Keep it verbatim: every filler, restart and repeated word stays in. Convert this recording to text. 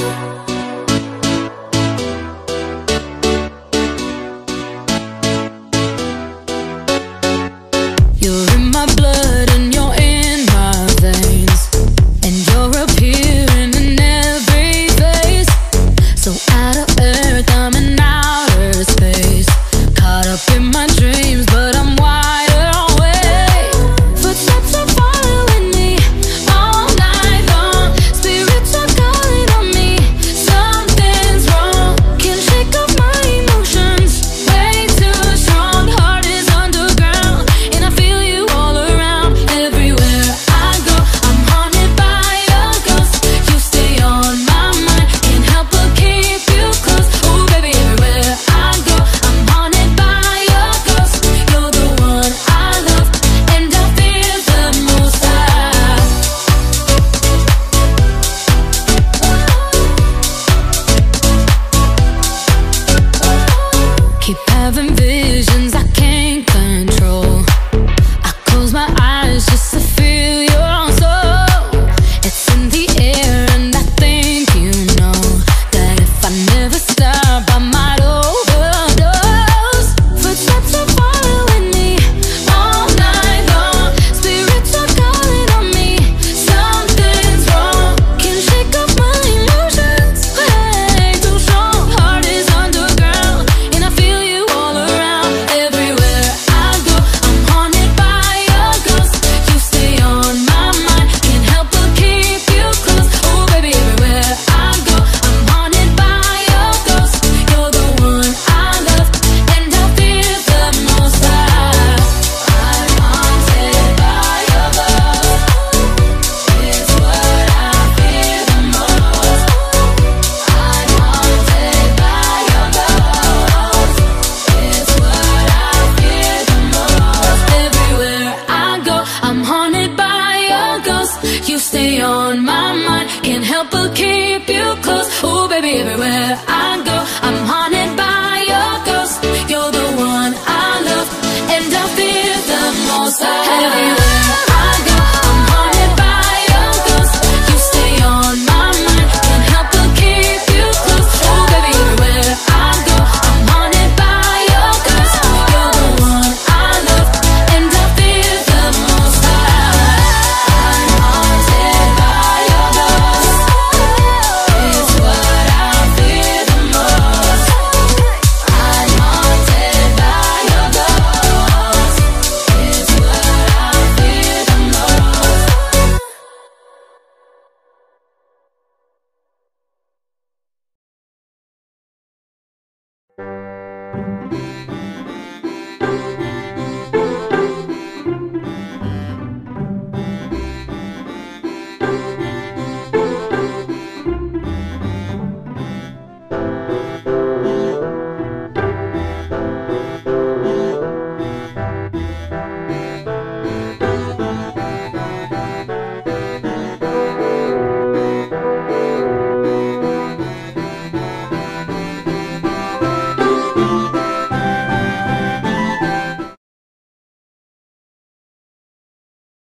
Everywhere I go, I'm haunted by your ghost. You're the one I love, and I fear the most. Everywhere I go, I'm haunted by your ghost. You stay on my mind, can't help but keep you close. Oh baby, everywhere I go, I'm haunted by your ghost. You're the one I love, and I fear the most. I'm haunted by your ghost. It's what I fear the most. I'm haunted by your ghost. It's what I fear the most.